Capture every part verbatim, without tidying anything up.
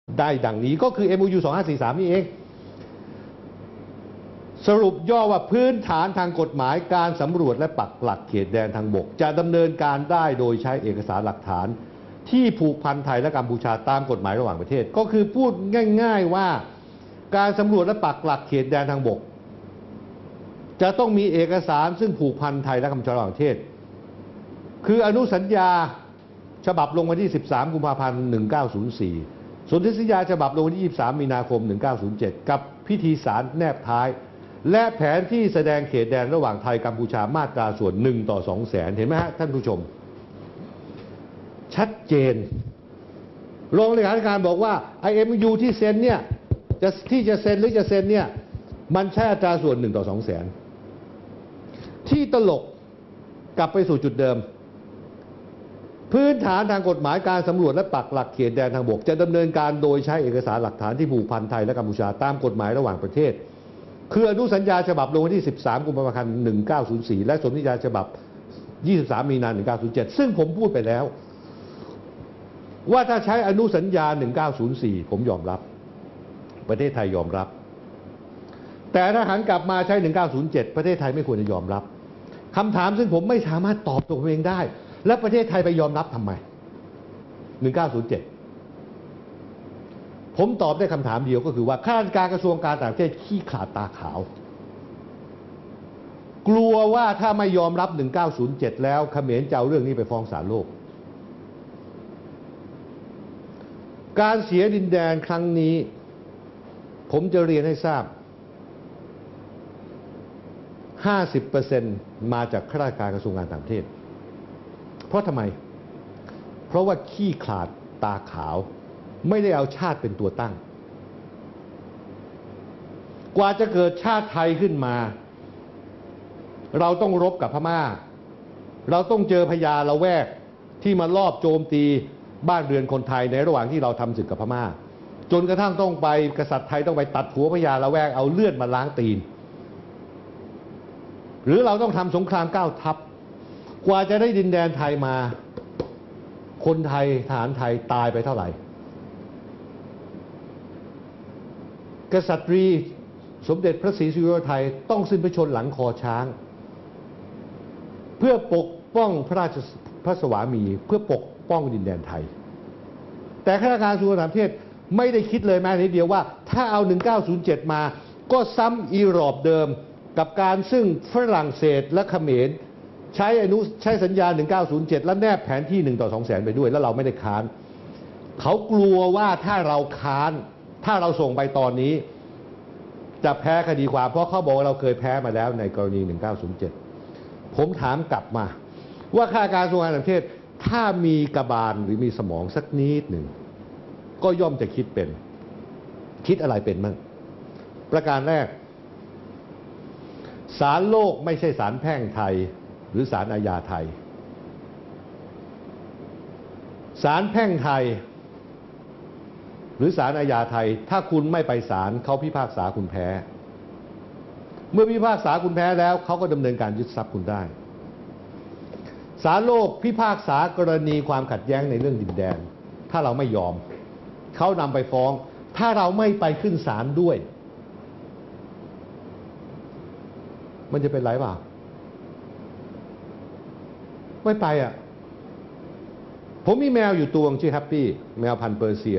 ได้ดังนี้ก็คือ เอ็ม โอ ยู สองห้าสี่สามนี่เองสรุปย่อว่าพื้นฐานทางกฎหมายการสำรวจและปักหลักเขตแดนทางบกจะดำเนินการได้โดยใช้เอกสารหลักฐานที่ผูกพันไทยและกัมพูชาตามกฎหมายระหว่างประเทศก็คือพูดง่ายๆว่าการสำรวจและปักหลักเขตแดนทางบกจะต้องมีเอกสารซึ่งผูกพันไทยและกัมพูชาระหว่างประเทศคืออนุสัญญาฉบับลงวันที่สิบสามกุมภาพันธ์หนึ่งเก้าศูนย์สี่สนธิสัญญาฉบับลงวันที่ยี่สิบสามมีนาคมหนึ่งเก้าศูนย์เจ็ดกับพิธีสารแนบท้ายและแผนที่แสดงเขตแดนระหว่างไทยกัมพูชามาตราส่วนหนึ่งต่อสองแสนเห็นไหมฮะท่านผู้ชมชัดเจนรองเลขาธิการบอกว่า ไอ เอ็ม ยู ที่เซ็นเนี่ยจะที่จะเซ็นหรือจะเซ็นเนี่ยมันใช้อัตราส่วนหนึ่งต่อสองแสนที่ตลกกลับไปสู่จุดเดิมพื้นฐานทางกฎหมายการสำรวจและปักหลักเขตแดนทางบกจะดำเนินการโดยใช้เอกสารหลักฐานที่ผูกพันไทยและกัมพูชาตามกฎหมายระหว่างประเทศคืออนุสัญญาฉบับลงวันที่สิบสามกุมภาพันธ์หนึ่งเก้าศูนย์สี่และสนธิสัญญาฉบับยี่สิบสามมีนาคมหนึ่งเก้าศูนย์เจ็ดซึ่งผมพูดไปแล้วว่าถ้าใช้อนุสัญญาหนึ่งเก้าศูนย์สี่ผมยอมรับประเทศไทยยอมรับแต่ถ้าหันกลับมาใช้หนึ่งเก้าศูนย์เจ็ดประเทศไทยไม่ควรจะยอมรับคำถามซึ่งผมไม่สามารถตอบตัวเองได้และประเทศไทยไปยอมรับทำไมหนึ่งเก้าศูนย์เจ็ดผมตอบได้คำถามเดียวก็คือว่าข้าราชการกระทรวงการต่างประเทศขี้ขลาดตาขาวกลัวว่าถ้าไม่ยอมรับหนึ่งเก้าศูนย์เจ็ดแล้วเขมรจะเอาเรื่องนี้ไปฟ้องศาลโลกการเสียดินแดนครั้งนี้ผมจะเรียนให้ทราบ ห้าสิบเปอร์เซ็นต์ มาจากข้าราชการกระทรวงการต่างประเทศเพราะทำไมเพราะว่าขี้ขลาดตาขาวไม่ได้เอาชาติเป็นตัวตั้งกว่าจะเกิดชาติไทยขึ้นมาเราต้องรบกับพม่าเราต้องเจอพญาละแวกที่มาลอบโจมตีบ้านเรือนคนไทยในระหว่างที่เราทำศึกกับพม่าจนกระทั่งต้องไปกษัตริย์ไทยต้องไปตัดหัวพญาละแวกเอาเลือดมาล้างตีนหรือเราต้องทำสงครามเก้าทัพกว่าจะได้ดินแดนไทยมาคนไทยทหารไทยตายไปเท่าไหร่กษัตริย์สมเด็จพระศรีสุริโยไทยต้องสิ้นพระชนม์หลังคอช้างเพื่อปกป้องพระราชพระสวามีเพื่อปกป้องดินแดนไทยแต่ข้าราชการกระทรวงต่างประเทศไม่ได้คิดเลยแม้นิดเดียวว่าถ้าเอาหนึ่งเก้าศูนย์เจ็ดมาก็ซ้ำอีรอบเดิมกับการซึ่งฝรั่งเศสและเขมรใช้อนุใช้สัญญาหนึ่งเก้าศูนย์เจ็ดและแนบแผนที่หนึ่งต่อสองแสนไปด้วยแล้วเราไม่ได้ค้านเขากลัวว่าถ้าเราค้านถ้าเราส่งไปตอนนี้จะแพ้คดีความเพราะเขาบอกว่าเราเคยแพ้มาแล้วในกรณีหนึ่งเก้าศูนย์เจ็ดผมถามกลับมาว่าข้าราชการกระทรวงการต่างประเทศถ้ามีกระบาลหรือมีสมองสักนิดหนึ่งก็ย่อมจะคิดเป็นคิดอะไรเป็นมั่งประการแรกศาลโลกไม่ใช่ศาลแพ่งไทยหรือศาลอาญาไทยศาลแพ่งไทยหรือศาลอาญาไทยถ้าคุณไม่ไปศาลเขาพิพากษาคุณแพ้เมื่อพิพากษาคุณแพ้แล้วเขาก็ดำเนินการยึดทรัพย์คุณได้ศาลโลกพิพากษากรณีความขัดแย้งในเรื่องดินแดนถ้าเราไม่ยอมเขานำไปฟ้องถ้าเราไม่ไปขึ้นศาลด้วยมันจะเป็นไรเปล่าไม่ไปอ่ะผมมีแมวอยู่ตัวนึงชื่อแฮปปี้แมวพันธุ์เปอร์เซีย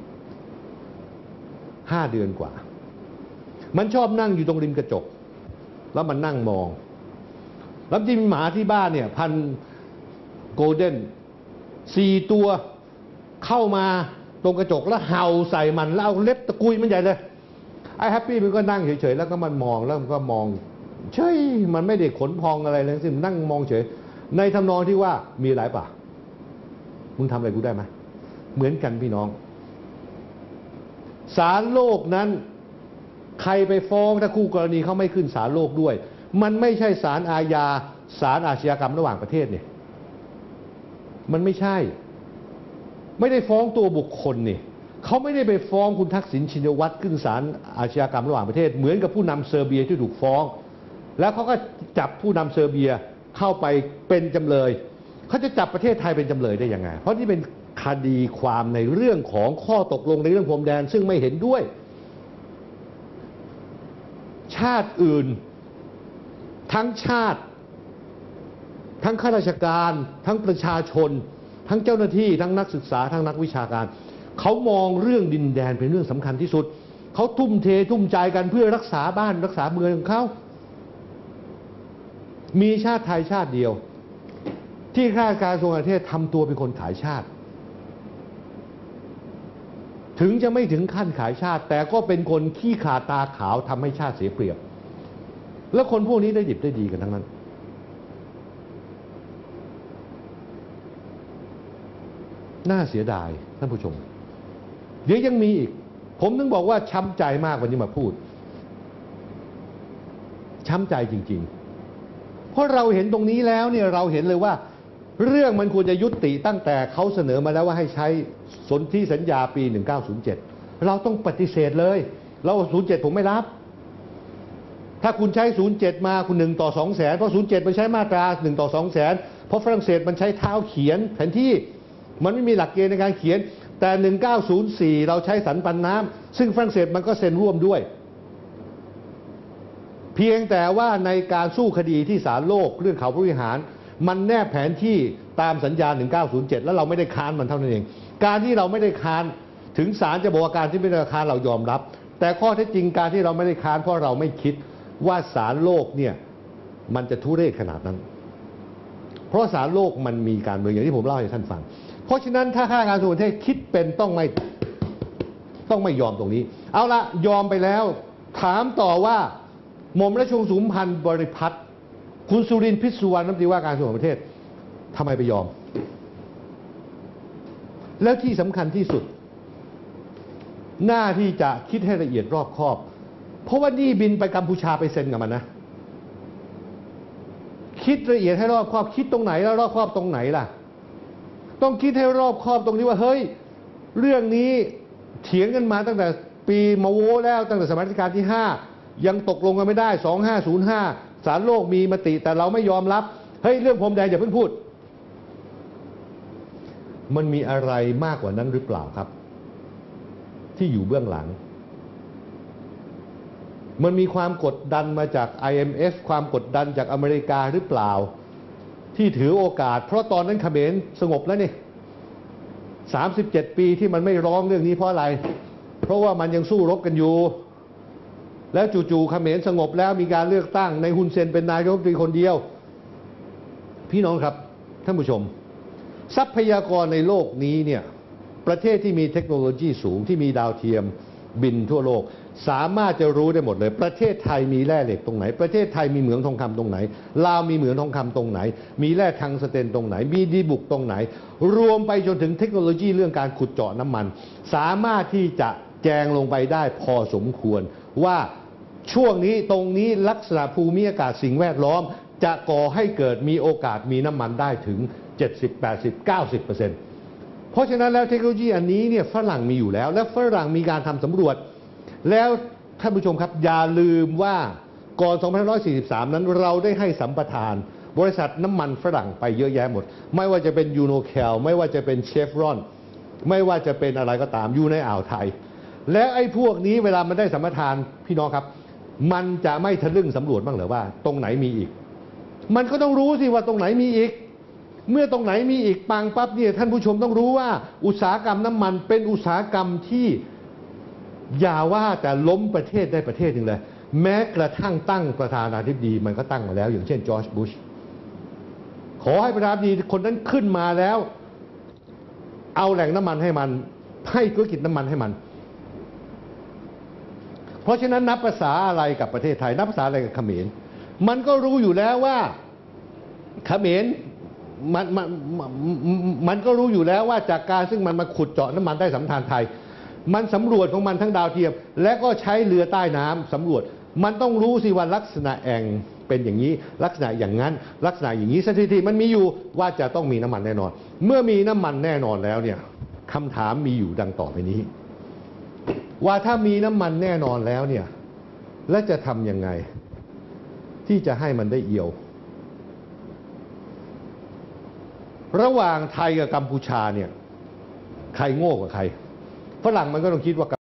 ห้าเดือนกว่ามันชอบนั่งอยู่ตรงริมกระจกแล้วมันนั่งมองแล้วที่มีหมาที่บ้านเนี่ยพันโกลเด้นสี่ตัวเข้ามาตรงกระจกแล้วเห่าใส่มันแล้วเอาเล็บตะกุยมันใหญ่เลยไอ้แฮปปี้มันก็นั่งเฉยๆแล้วก็มันมองแล้วมันก็มองเฉยมันไม่ได้ขนพองอะไรเลยสิมันนั่งมองเฉยในทำนองที่ว่ามีอะไรป่ะมึงทำอะไรกูได้ไหมเหมือนกันพี่น้องศาลโลกนั้นใครไปฟ้องถ้าคู่กรณีเขาไม่ขึ้นศาลโลกด้วยมันไม่ใช่ศาลอาญาศาลอาชญากรรมระหว่างประเทศเนี่ยมันไม่ใช่ไม่ได้ฟ้องตัวบุคคลนี่เขาไม่ได้ไปฟ้องคุณทักษิณชินวัตรขึ้นศาลอาชญากรรมระหว่างประเทศเหมือนกับผู้นำเซอร์เบียที่ถูกฟ้องแล้วเขาก็จับผู้นำเซอร์เบียเข้าไปเป็นจำเลยเขาจะจับประเทศไทยเป็นจำเลยได้ยังไงเพราะนี่เป็นคดีความในเรื่องของข้อตกลงในเรื่องพรมแดนซึ่งไม่เห็นด้วยชาติอื่นทั้งชาติทั้งข้าราชการทั้งประชาชนทั้งเจ้าหน้าที่ทั้งนักศึกษาทั้งนักวิชาการเขามองเรื่องดินแดนเป็นเรื่องสำคัญที่สุดเขาทุ่มเททุ่มใจกันเพื่อรักษาบ้านรักษาเมืองของเขามีชาติไทยชาติเดียวที่ข้าราชการกระทรวงต่างประเทศทำตัวเป็นคนขายชาติถึงจะไม่ถึงขั้นขายชาติแต่ก็เป็นคนขี้ขาตาขาวทำให้ชาติเสียเปรียบแล้วคนพวกนี้ได้ดิบได้ดีกันทั้งนั้นน่าเสียดายท่านผู้ชมเดี๋ยวยังมีอีกผมถึงบอกว่าช้ำใจมากวันนี้มาพูดช้ำใจจริงๆเพราะเราเห็นตรงนี้แล้วเนี่ยเราเห็นเลยว่าเรื่องมันควรจะยุติตั้งแต่เขาเสนอมาแล้วว่าให้ใช้สนธิสัญญาปีหนึ่งเก้าศูนย์เจ็ดเราต้องปฏิเสธเลยเราศูนย์เจ็ดผมไม่รับถ้าคุณใช้ศูนย์เจ็ดมาคุณหนึ่งต่อสองแสนเพราะศูนย์เจ็ดมันใช้มาตราหนึ่งต่อสองแสนเพราะฝรั่งเศสมันใช้เท้าเขียนแผนที่มันไม่มีหลักเกณฑ์ในการเขียนแต่หนึ่งเก้าศูนย์สี่เราใช้สันปันน้ำซึ่งฝรั่งเศสมันก็เซ็นร่วมด้วยเพียงแต่ว่าในการสู้คดีที่ศาลโลกเรื่องเขาพระวิหารมันแนบแผนที่ตามสัญญาหนึ่งเก้าศูนย์เจ็ดแล้วเราไม่ได้ค้านมันเท่านั้นเองการที่เราไม่ได้ค้านถึงศาลจะบอกว่าการที่ไม่ได้ค้านเรายอมรับแต่ข้อเท็จจริงการที่เราไม่ได้ค้านเพราะเราไม่คิดว่าศาลโลกเนี่ยมันจะทุเรศขนาดนั้นเพราะศาลโลกมันมีการเมืองอย่างที่ผมเล่าให้ท่านฟังเพราะฉะนั้นถ้าข้าราชการส่วนประเทศคิดเป็นต้องไม่ต้องไม่ยอมตรงนี้เอาละยอมไปแล้วถามต่อว่าหม่อมราชวงศ์สุขุมพันธ์บริพัตรคุณสุรินทร์พิษสุวรรณรัฐมนตรีว่าการกระทรวงต่างประเทศทำไมไปยอมแล้วที่สำคัญที่สุดหน้าที่จะคิดให้ละเอียดรอบคอบเพราะว่านี่บินไปกัมพูชาไปเซ็นกับมันนะคิดละเอียดให้รอบคอบคิดตรงไหนแล้วรอบคอบตรงไหนล่ะต้องคิดให้รอบคอบตรงนี้ว่าเฮ้ยเรื่องนี้เถียงกันมาตั้งแต่ปีมาโวแล้วตั้งแต่สมัยรัชกาลที่ห้ายังตกลงกันไม่ได้สองห้าศูนย์ห้าศาลโลกมีมติแต่เราไม่ยอมรับเฮ้ยเรื่องพรมแดนอย่าเพิ่งพูดมันมีอะไรมากกว่านั้นหรือเปล่าครับที่อยู่เบื้องหลังมันมีความกดดันมาจาก ไอ เอ็ม เอฟ ความกดดันจากอเมริกาหรือเปล่าที่ถือโอกาสเพราะตอนนั้นเขมรสงบแล้วนี่สามสิบเจ็ดปีที่มันไม่ร้องเรื่องนี้เพราะอะไรเพราะว่ามันยังสู้รบกันอยู่แล้วจู่ๆเขมรสงบแล้วมีการเลือกตั้งในฮุนเซนเป็นนายกรัฐมนตรีคนเดียวพี่น้องครับท่านผู้ชมทรัพยากรในโลกนี้เนี่ยประเทศที่มีเทคโนโลยีสูงที่มีดาวเทียมบินทั่วโลกสามารถจะรู้ได้หมดเลยประเทศไทยมีแร่เหล็กตรงไหนประเทศไทยมีเหมืองทองคำตรงไหนลาวมีเหมืองทองคำตรงไหนมีแร่ทังสเตนตรงไหนมีดีบุกตรงไหนรวมไปจนถึงเทคโนโลยีเรื่องการขุดเจาะน้ำมันสามารถที่จะแจงลงไปได้พอสมควรว่าช่วงนี้ตรงนี้ลักษณะภูมิอากาศสิ่งแวดล้อมจะก่อให้เกิดมีโอกาสมีน้ำมันได้ถึงเจ็ดสิบ แปดสิบ เก้าสิบเปอร์เซ็นต์เพราะฉะนั้นแล้วเทคโนโลยีอันนี้เนี่ยฝรั่งมีอยู่แล้วและฝรั่งมีการทำสำรวจแล้วท่านผู้ชมครับอย่าลืมว่าก่อนสองพันห้าร้อยสี่สิบสามนั้นเราได้ให้สัมปทานบริษัทน้ำมันฝรั่งไปเยอะแยะหมดไม่ว่าจะเป็นยูโนแคลไม่ว่าจะเป็นเชฟรอนไม่ว่าจะเป็นอะไรก็ตามอยู่ในอ่าวไทยและไอ้พวกนี้เวลามันได้สัมปทานพี่น้องครับมันจะไม่ทะลึ่งสำรวจบ้างเหรอว่าตรงไหนมีอีกมันก็ต้องรู้สิว่าตรงไหนมีอีกเมื่อตรงไหนมีอีกปังปั๊บเนี่ยท่านผู้ชมต้องรู้ว่าอุตสาหกรรมน้ำมันเป็นอุตสาหกรรมที่อย่าว่าแต่ล้มประเทศได้ประเทศหนึ่งเลยแม้กระทั่งตั้งประธานาธิบดีมันก็ตั้งมาแล้วอย่างเช่นจอร์จบุชขอให้ประธานาธิบดีคนนั้นขึ้นมาแล้วเอาแหล่งน้ำมันให้มันให้ธุรกิจน้ำมันให้มันเพราะฉะนั้นนับภาษาอะไรกับประเทศไทยนับภาษาอะไรกับเขมรมันก็รู้อยู่แล้วว่าเขมรมันมันมันก็รู้อยู่แล้วว่าจากการซึ่งมันมาขุดเจาะน้ำมันได้สัมปทานไทยมันสำรวจของมันทั้งดาวเทียมและก็ใช้เรือใต้น้ำสำรวจมันต้องรู้สิว่าลักษณะแอ่งเป็นอย่างนี้ลักษณะอย่างนั้นลักษณะอย่างนี้สถิติมันมีอยู่ว่าจะต้องมีน้ำมันแน่นอนเมื่อมีน้ำมันแน่นอนแล้วเนี่ยคำถามมีอยู่ดังต่อไปนี้ว่าถ้ามีน้ำมันแน่นอนแล้วเนี่ยแล้วจะทำยังไงที่จะให้มันได้เอี่ยวระหว่างไทยกับกัมพูชาเนี่ยใครโง่กว่าใครฝรั่งมันก็ต้องคิดว่า